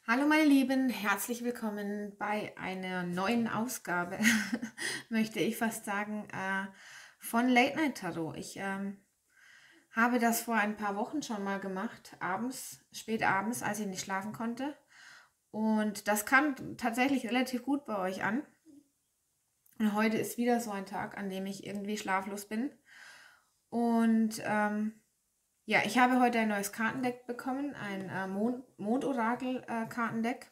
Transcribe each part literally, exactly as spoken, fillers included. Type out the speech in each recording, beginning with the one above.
Hallo meine Lieben, herzlich willkommen bei einer neuen Ausgabe, möchte ich fast sagen, äh, von Late Night Tarot. Ich ähm, habe das vor ein paar Wochen schon mal gemacht, abends, spät abends, als ich nicht schlafen konnte. Und das kam tatsächlich relativ gut bei euch an. Und heute ist wieder so ein Tag, an dem ich irgendwie schlaflos bin. Und ähm, ja, ich habe heute ein neues Kartendeck bekommen, ein äh, Mond Mondorakel-Kartendeck.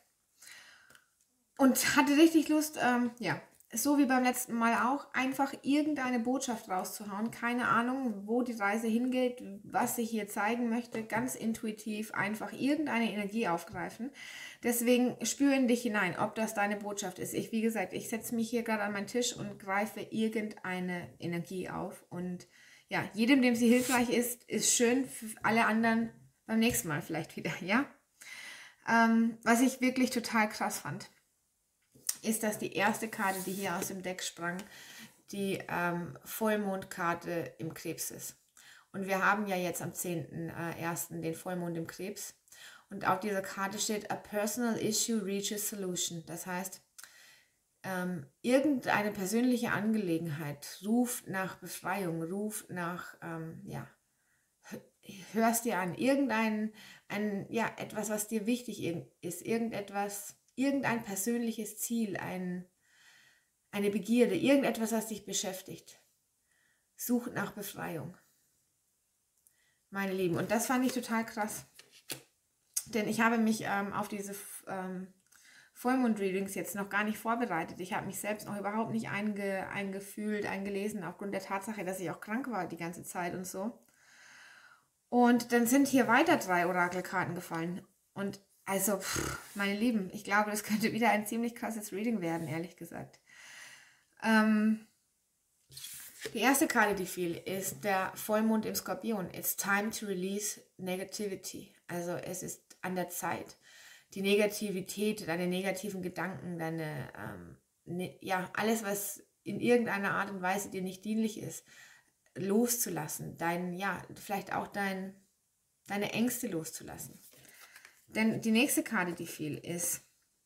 Und hatte richtig Lust, ähm, ja, so wie beim letzten Mal auch, einfach irgendeine Botschaft rauszuhauen. Keine Ahnung, wo die Reise hingeht, was ich hier zeigen möchte. Ganz intuitiv einfach irgendeine Energie aufgreifen. Deswegen spür in dich hinein, ob das deine Botschaft ist. Ich, wie gesagt, ich setze mich hier gerade an meinen Tisch und greife irgendeine Energie auf. Und ja, jedem, dem sie hilfreich ist, ist schön. Für alle anderen beim nächsten Mal vielleicht wieder, ja? Ähm, was ich wirklich total krass fand, ist das die erste Karte, die hier aus dem Deck sprang, die ähm, Vollmondkarte im Krebs ist. Und wir haben ja jetzt am zehnten ersten den Vollmond im Krebs. Und auf dieser Karte steht, a personal issue reaches solution. Das heißt, ähm, irgendeine persönliche Angelegenheit ruft nach Befreiung, ruft nach, ähm, ja, hörst dir an, irgendein, ein, ja, etwas, was dir wichtig ist, irgendetwas, irgendein persönliches Ziel, ein, eine Begierde, irgendetwas, was dich beschäftigt, sucht nach Befreiung, meine Lieben. Und das fand ich total krass, denn ich habe mich ähm, auf diese ähm, Vollmond-Readings jetzt noch gar nicht vorbereitet. Ich habe mich selbst noch überhaupt nicht einge, eingefühlt, eingelesen, aufgrund der Tatsache, dass ich auch krank war die ganze Zeit und so. Und dann sind hier weiter drei Orakelkarten gefallen. Und also, pff, meine Lieben, ich glaube, das könnte wieder ein ziemlich krasses Reading werden, ehrlich gesagt. Ähm, die erste Karte, die fiel, ist der Vollmond im Skorpion. It's time to release negativity. Also es ist an der Zeit, die Negativität, deine negativen Gedanken, deine, ähm, ne, ja, alles, was in irgendeiner Art und Weise dir nicht dienlich ist, loszulassen, dein, ja, vielleicht auch dein, deine Ängste loszulassen. Denn die nächste Karte, die fiel, ist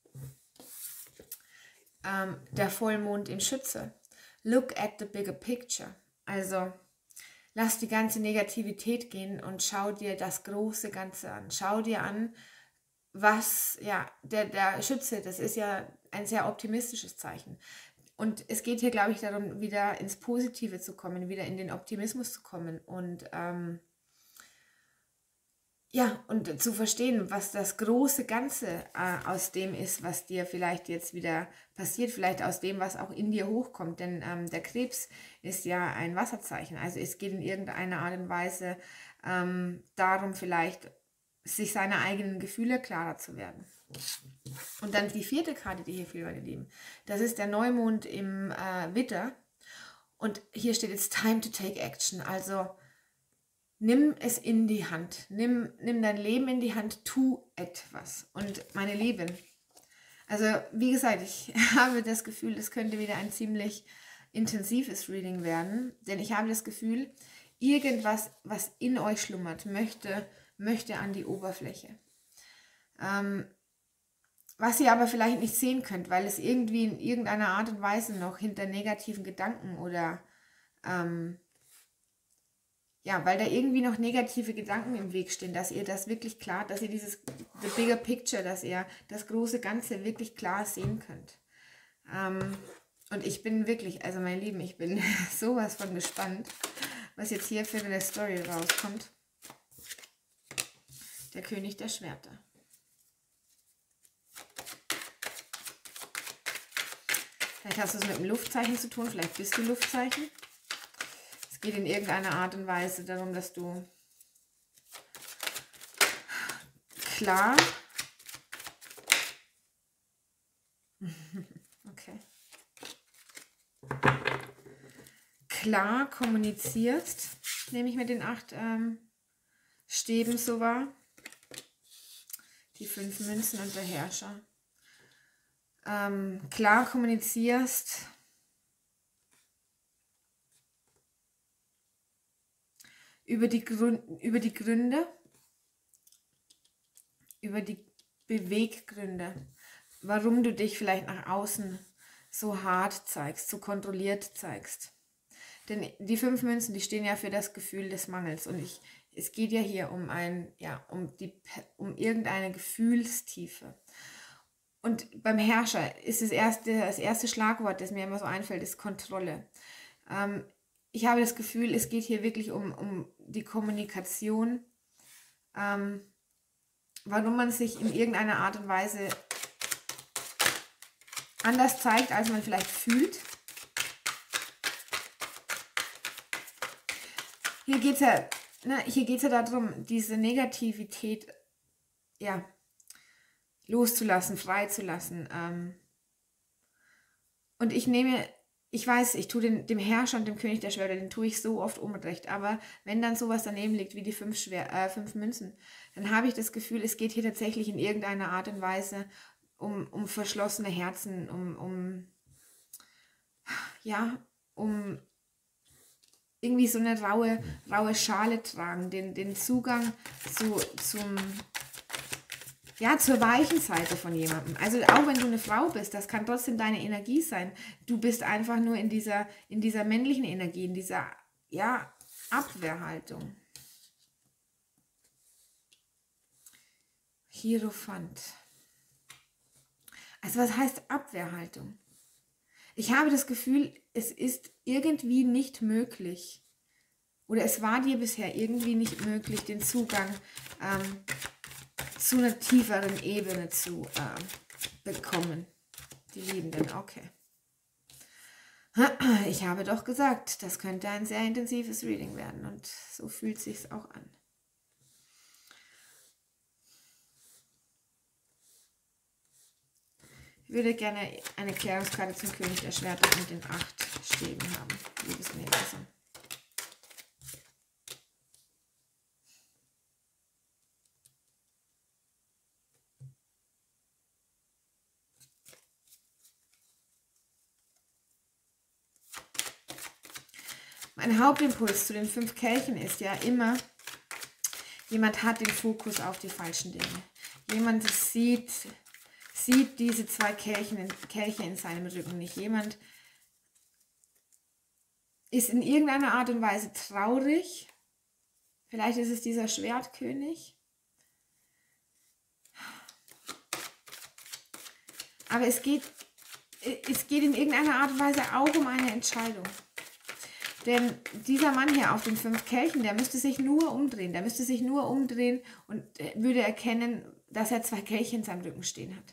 ähm, der Vollmond im Schütze. Look at the bigger picture. Also lass die ganze Negativität gehen und schau dir das große Ganze an. Schau dir an, was, ja, der, der Schütze, das ist ja ein sehr optimistisches Zeichen. Und es geht hier, glaube ich, darum, wieder ins Positive zu kommen, wieder in den Optimismus zu kommen und ähm, ja, und zu verstehen, was das große Ganze äh, aus dem ist, was dir vielleicht jetzt wieder passiert, vielleicht aus dem, was auch in dir hochkommt. Denn ähm, der Krebs ist ja ein Wasserzeichen. Also es geht in irgendeiner Art und Weise ähm, darum, vielleicht sich seiner eigenen Gefühle klarer zu werden. Und dann die vierte Karte, die hier fiel, meine Lieben, das ist der Neumond im äh, Widder. Und hier steht, it's time to take action. Also nimm es in die Hand. Nimm, nimm dein Leben in die Hand. Tu etwas. Und meine Lieben, also wie gesagt, ich habe das Gefühl, es könnte wieder ein ziemlich intensives Reading werden. Denn ich habe das Gefühl, irgendwas, was in euch schlummert, möchte, möchte an die Oberfläche. Ähm, was ihr aber vielleicht nicht sehen könnt, weil es irgendwie in irgendeiner Art und Weise noch hinter negativen Gedanken oder ähm, ja, weil da irgendwie noch negative Gedanken im Weg stehen, dass ihr das wirklich klar, dass ihr dieses the bigger picture, dass ihr das große Ganze wirklich klar sehen könnt. Ähm, und ich bin wirklich, also meine Lieben, ich bin sowas von gespannt, was jetzt hier für eine Story rauskommt. Der König der Schwerter. Vielleicht hast du es mit einem Luftzeichen zu tun, vielleicht bist du Luftzeichen. Es geht in irgendeiner Art und Weise darum, dass du klar, okay, klar kommunizierst, nehme ich mit den acht ähm, Stäben so wahr. Die fünf Münzen und der Herrscher. Ähm, klar kommunizierst, über die, Grün, über die Gründe, über die Beweggründe, warum du dich vielleicht nach außen so hart zeigst, so kontrolliert zeigst. Denn die fünf Münzen, die stehen ja für das Gefühl des Mangels. Und ich, es geht ja hier um ein, ja, um die, um irgendeine Gefühlstiefe. Und beim Herrscher ist das erste, das erste Schlagwort, das mir immer so einfällt, ist Kontrolle. Ähm, ich habe das Gefühl, es geht hier wirklich um, um die Kommunikation, ähm, warum man sich in irgendeiner Art und Weise anders zeigt, als man vielleicht fühlt. Hier geht es ja, ne, hier geht's ja darum, diese Negativität ja, loszulassen, freizulassen. Ähm, und ich nehme, ich weiß, ich tue den, dem Herrscher und dem König der Schwerter, den tue ich so oft unrecht, aber wenn dann sowas daneben liegt wie die fünf, Schwer, äh, fünf Münzen, dann habe ich das Gefühl, es geht hier tatsächlich in irgendeiner Art und Weise um, um verschlossene Herzen, um, um, ja, um irgendwie so eine raue, raue Schale tragen, den, den Zugang zu, zum, ja, zur weichen Seite von jemandem. Also auch wenn du eine Frau bist, das kann trotzdem deine Energie sein. Du bist einfach nur in dieser, in dieser männlichen Energie, in dieser, ja, Abwehrhaltung. Hierophant. Also was heißt Abwehrhaltung? Ich habe das Gefühl, es ist irgendwie nicht möglich, oder es war dir bisher irgendwie nicht möglich, den Zugang ähm, zu einer tieferen Ebene zu äh, bekommen. Die Liebenden, okay. Ich habe doch gesagt, das könnte ein sehr intensives Reading werden und so fühlt es sich auch an. Ich würde gerne eine Klärungskarte zum König der Schwerter und den acht Stäben haben, liebes Universum. Mein Hauptimpuls zu den fünf Kelchen ist ja immer, jemand hat den Fokus auf die falschen Dinge. Jemand sieht... sieht diese zwei Kelchen, Kelche in seinem Rücken nicht. Jemand ist in irgendeiner Art und Weise traurig. Vielleicht ist es dieser Schwertkönig. Aber es geht, es geht in irgendeiner Art und Weise auch um eine Entscheidung. Denn dieser Mann hier auf den fünf Kelchen, der müsste sich nur umdrehen. Der müsste sich nur umdrehen und würde erkennen, dass er zwei Kelche in seinem Rücken stehen hat.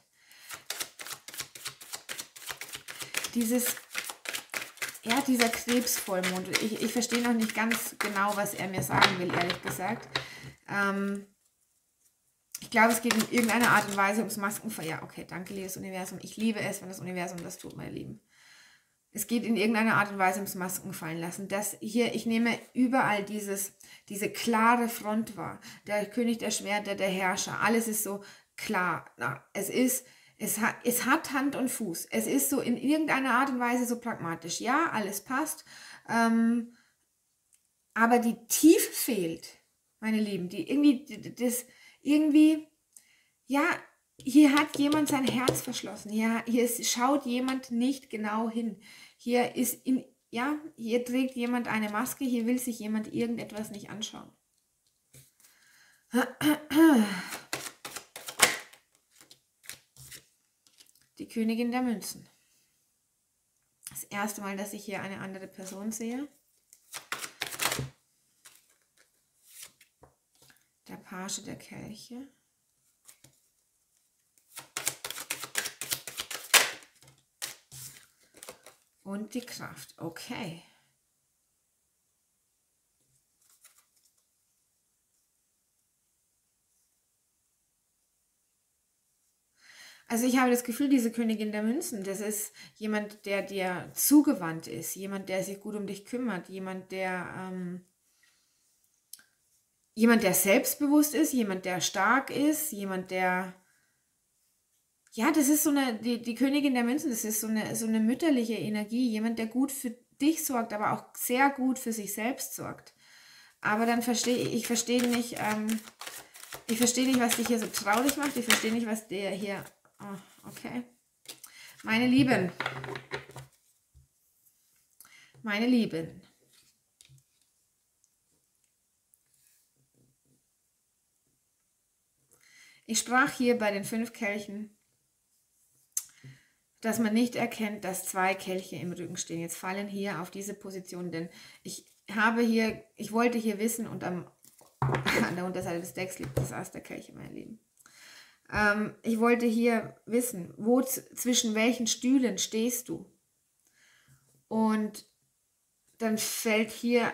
Dieses, ja, dieser Krebsvollmond, ich, ich verstehe noch nicht ganz genau, was er mir sagen will, ehrlich gesagt. Ähm, ich glaube, es geht in irgendeiner Art und Weise ums Maskenfeuer. Ja, okay, danke, liebes Universum. Ich liebe es, wenn das Universum das tut, meine Lieben. Es geht in irgendeiner Art und Weise ums Masken fallen lassen. Das hier, ich nehme überall dieses, diese klare Front wahr. Der König der Schwerter, der Herrscher, alles ist so klar. Na, es ist... Es hat, es hat Hand und Fuß. Es ist so in irgendeiner Art und Weise so pragmatisch. Ja, alles passt. Ähm, aber die Tiefe fehlt, meine Lieben. Die irgendwie, das, irgendwie, ja, hier hat jemand sein Herz verschlossen. Hier, hier ist, schaut jemand nicht genau hin. Hier ist, in, ja, hier trägt jemand eine Maske. Hier will sich jemand irgendetwas nicht anschauen. Die Königin der Münzen. Das erste Mal, dass ich hier eine andere Person sehe. Der Page der Kelche. Und die Kraft. Okay. Also ich habe das Gefühl, diese Königin der Münzen, das ist jemand, der dir zugewandt ist, jemand, der sich gut um dich kümmert, jemand, der ähm, jemand, der selbstbewusst ist, jemand, der stark ist, jemand, der, ja, das ist so eine, die, die Königin der Münzen, das ist so eine, so eine mütterliche Energie, jemand, der gut für dich sorgt, aber auch sehr gut für sich selbst sorgt. Aber dann verstehe ich, ich verstehe nicht, ähm, Ich verstehe nicht, was dich hier so traurig macht. Ich verstehe nicht, was der hier... Oh, okay. Meine Lieben. Meine Lieben. Ich sprach hier bei den fünf Kelchen, dass man nicht erkennt, dass zwei Kelche im Rücken stehen. Jetzt fallen hier auf diese Position, denn ich habe hier, ich wollte hier wissen und am, an der Unterseite des Decks liegt das Ass der Kelche, mein Lieben. Ähm, ich wollte hier wissen, wo zwischen welchen Stühlen stehst du? Und dann fällt hier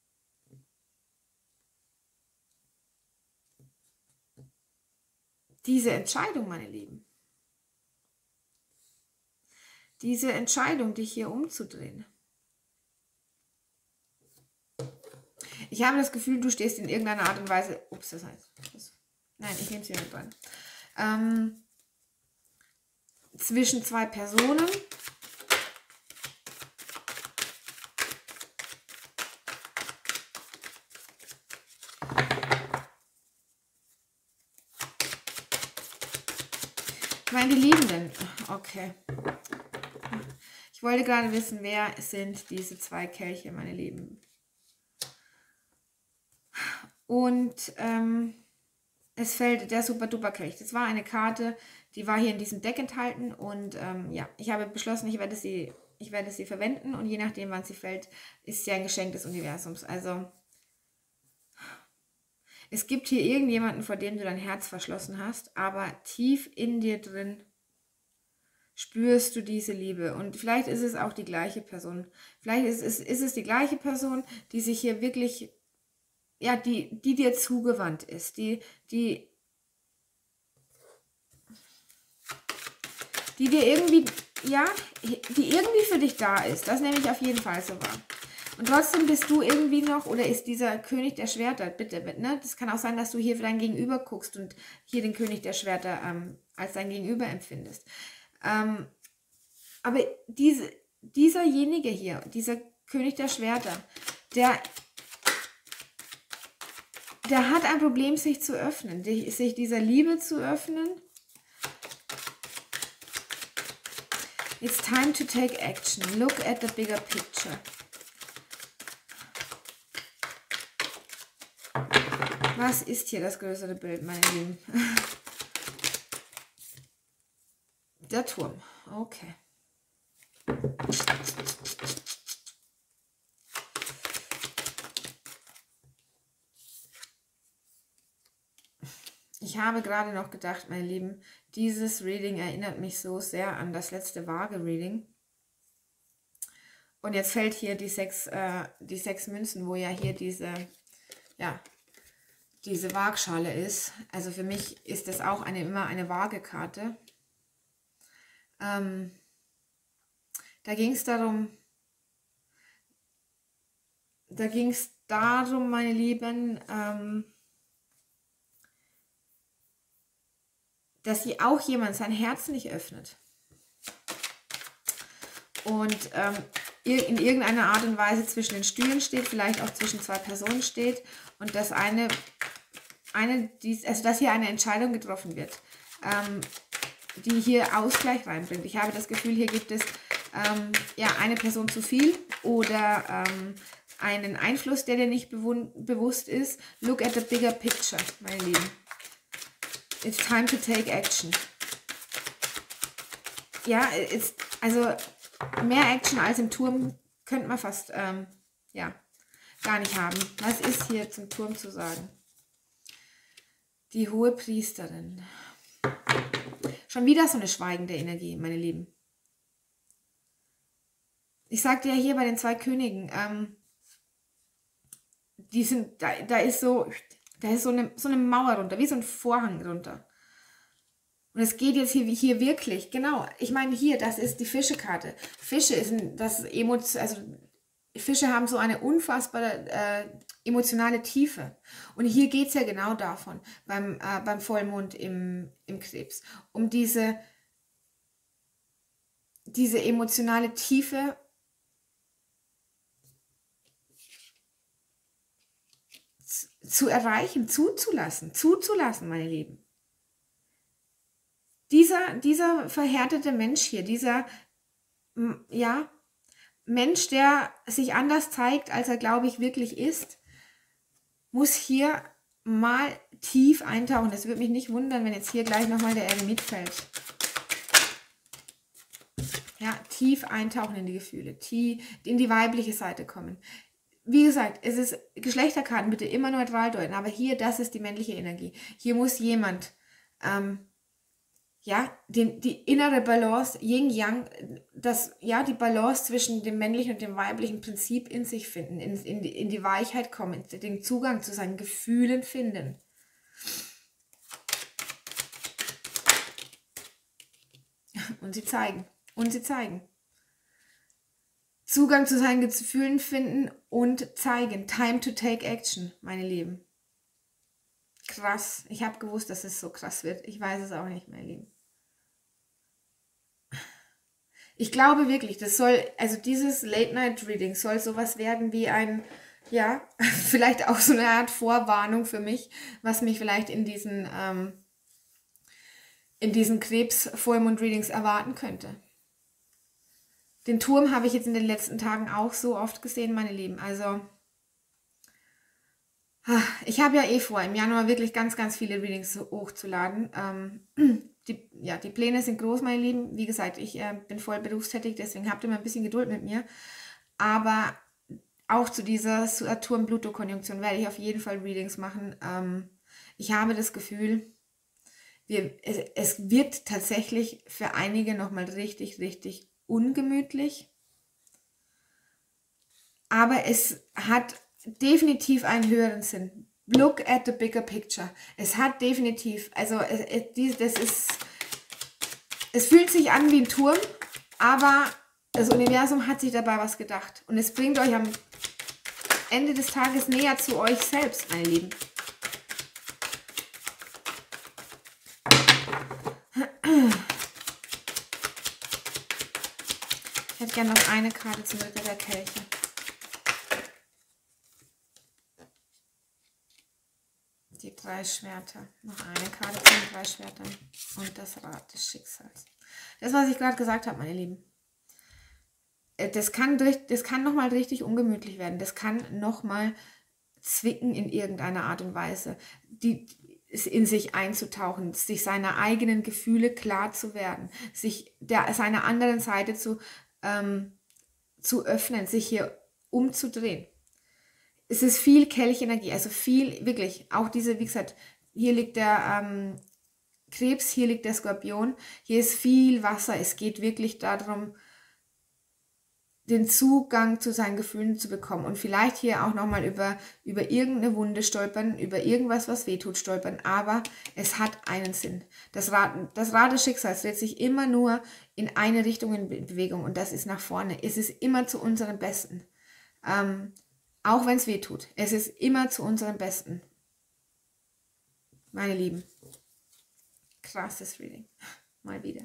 diese Entscheidung, meine Lieben. Diese Entscheidung, dich hier umzudrehen. Ich habe das Gefühl, du stehst in irgendeiner Art und Weise... Ups, das heißt... Das, nein, ich nehme es hier nicht dran. Ähm, zwischen zwei Personen. Meine Liebenden. Okay. Ich wollte gerade wissen, wer sind diese zwei Kelche, meine Lieben. Und ähm, es fällt der Super-Duper-Kelch. Das war eine Karte, die war hier in diesem Deck enthalten. Und ähm, ja, ich habe beschlossen, ich werde sie, ich werde sie verwenden. Und je nachdem, wann sie fällt, ist sie ein Geschenk des Universums. Also es gibt hier irgendjemanden, vor dem du dein Herz verschlossen hast, aber tief in dir drin spürst du diese Liebe. Und vielleicht ist es auch die gleiche Person. Vielleicht ist es, ist es die gleiche Person, die sich hier wirklich, ja, die, die dir zugewandt ist, die, die, die dir irgendwie, ja, die irgendwie für dich da ist. Das nehme ich auf jeden Fall so wahr. Und trotzdem bist du irgendwie noch, oder ist dieser König der Schwerter, bitte, ne? Das kann auch sein, dass du hier für dein Gegenüber guckst und hier den König der Schwerter ähm, als dein Gegenüber empfindest. Ähm, aber diese, dieserjenige hier, dieser König der Schwerter, der, der hat ein Problem, sich zu öffnen, sich dieser Liebe zu öffnen. It's time to take action. Look at the bigger picture. Was ist hier das größere Bild, meine Lieben? Der Turm. Okay. Ich habe gerade noch gedacht, meine Lieben, dieses Reading erinnert mich so sehr an das letzte Waage-Reading. Und jetzt fällt hier die sechs, äh, die sechs Münzen, wo ja hier diese, ja, diese Waagschale ist. Also für mich ist das auch eine, immer eine Waagekarte. Ähm, da ging es darum, da ging es darum, meine Lieben, ähm, dass sie auch jemand sein Herz nicht öffnet. Und ähm, in irgendeiner Art und Weise zwischen den Stühlen steht, vielleicht auch zwischen zwei Personen steht und dass eine, eine dies, also dass hier eine Entscheidung getroffen wird, ähm, die hier Ausgleich reinbringt. Ich habe das Gefühl, hier gibt es ähm, ja, eine Person zu viel oder ähm, einen Einfluss, der dir nicht bewusst ist. Look at the bigger picture, meine Lieben. It's time to take action. Ja, it's, also mehr Action als im Turm könnte man fast ähm, ja, gar nicht haben. Was ist hier zum Turm zu sagen? Die hohe Priesterin. Schon wieder so eine schweigende Energie, meine Lieben. Ich sagte ja hier bei den zwei Königen, ähm, die sind, da, da ist so, da ist so eine, so eine Mauer runter, wie so ein Vorhang runter. Und es geht jetzt hier, hier wirklich, genau, ich meine hier, das ist die Fischekarte. Fische ist ein, das Emotion, also Fische haben so eine unfassbare äh, emotionale Tiefe. Und hier geht es ja genau davon, beim, äh, beim Vollmond im, im Krebs, um diese, diese emotionale Tiefe zu erreichen, zuzulassen, zuzulassen, meine Lieben. Dieser, dieser verhärtete Mensch hier, dieser, ja, Mensch, der sich anders zeigt, als er, glaube ich, wirklich ist, muss hier mal tief eintauchen. Das würde mich nicht wundern, wenn jetzt hier gleich nochmal der Eremit fällt. Ja, tief eintauchen in die Gefühle, tief in die weibliche Seite kommen. Wie gesagt, es ist Geschlechterkarten, bitte immer neutral deuten, aber hier, das ist die männliche Energie. Hier muss jemand, ähm, ja, den, die innere Balance, Yin-Yang, das, ja, die Balance zwischen dem männlichen und dem weiblichen Prinzip in sich finden, in, in, die, in die Weichheit kommen, den Zugang zu seinen Gefühlen finden. Und sie zeigen, und sie zeigen. Zugang zu seinen Gefühlen finden und zeigen. Time to take action, meine Lieben. Krass. Ich habe gewusst, dass es so krass wird. Ich weiß es auch nicht, meine Lieben. Ich glaube wirklich, das soll, also dieses Late-Night-Reading soll sowas werden wie ein, ja, vielleicht auch so eine Art Vorwarnung für mich, was mich vielleicht in diesen, ähm, in diesen Krebs-Vollmond-Readings erwarten könnte. Den Turm habe ich jetzt in den letzten Tagen auch so oft gesehen, meine Lieben. Also, ich habe ja eh vor, im Januar wirklich ganz, ganz viele Readings hochzuladen. Ähm, die, ja, die Pläne sind groß, meine Lieben. Wie gesagt, ich äh, bin voll berufstätig, deswegen habt ihr mal ein bisschen Geduld mit mir. Aber auch zu dieser Saturn-Pluto-Konjunktion werde ich auf jeden Fall Readings machen. Ähm, ich habe das Gefühl, wir, es, es wird tatsächlich für einige nochmal richtig, richtig ungemütlich. Aber es hat definitiv einen höheren Sinn. Look at the bigger picture. Es hat definitiv, also es, es, das ist, es fühlt sich an wie ein Turm, aber das Universum hat sich dabei was gedacht. Und es bringt euch am Ende des Tages näher zu euch selbst, meine Lieben. Ich hätte gerne noch eine Karte zum Ritter der Kelche. Die drei Schwerter. Noch eine Karte zu den drei Schwertern. Und das Rad des Schicksals. Das, was ich gerade gesagt habe, meine Lieben. Das kann, durch, das kann nochmal richtig ungemütlich werden. Das kann nochmal zwicken in irgendeiner Art und Weise. Die, in sich einzutauchen, sich seiner eigenen Gefühle klar zu werden, sich der, seiner anderen Seite zu, ähm, zu öffnen, sich hier umzudrehen. Es ist viel Kelchenergie, also viel, wirklich, auch diese, wie gesagt, hier liegt der ähm, Krebs, hier liegt der Skorpion, hier ist viel Wasser, es geht wirklich darum, den Zugang zu seinen Gefühlen zu bekommen und vielleicht hier auch nochmal über, über irgendeine Wunde stolpern, über irgendwas, was wehtut, stolpern, aber es hat einen Sinn. Das Rad, das Rad des Schicksals dreht sich immer nur in eine Richtung in Bewegung und das ist nach vorne. Es ist immer zu unserem Besten. Ähm, Auch wenn es weh tut. Es ist immer zu unserem Besten. Meine Lieben. Krasses Reading. Mal wieder.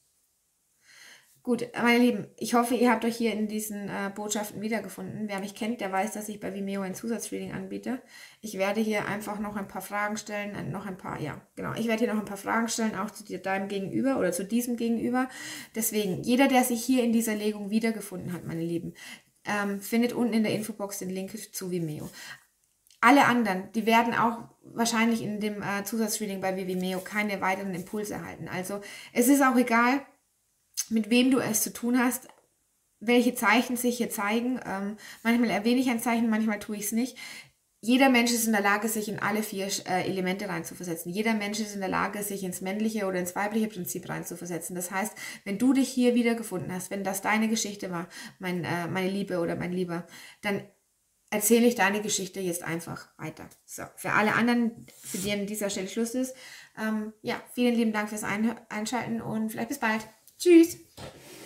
Gut, meine Lieben, ich hoffe, ihr habt euch hier in diesen äh, Botschaften wiedergefunden. Wer mich kennt, der weiß, dass ich bei Vimeo ein Zusatzreading anbiete. Ich werde hier einfach noch ein paar Fragen stellen, äh, noch ein paar, ja, genau. Ich werde hier noch ein paar Fragen stellen, auch zu dir, deinem Gegenüber oder zu diesem Gegenüber. Deswegen, jeder, der sich hier in dieser Legung wiedergefunden hat, meine Lieben, Ähm, findet unten in der Infobox den Link zu Vimeo. Alle anderen, die werden auch wahrscheinlich in dem äh, Zusatzreading bei Vimeo keine weiteren Impulse erhalten. Also es ist auch egal, mit wem du es zu tun hast, welche Zeichen sich hier zeigen. Ähm, manchmal erwähne ich ein Zeichen, manchmal tue ich es nicht. Jeder Mensch ist in der Lage, sich in alle vier äh, Elemente reinzuversetzen. Jeder Mensch ist in der Lage, sich ins männliche oder ins weibliche Prinzip reinzuversetzen. Das heißt, wenn du dich hier wiedergefunden hast, wenn das deine Geschichte war, mein, äh, meine Liebe oder mein Lieber, dann erzähle ich deine Geschichte jetzt einfach weiter. So, für alle anderen, für die an dieser Stelle Schluss ist, ähm, ja, vielen lieben Dank fürs Ein- Einschalten und vielleicht bis bald. Tschüss!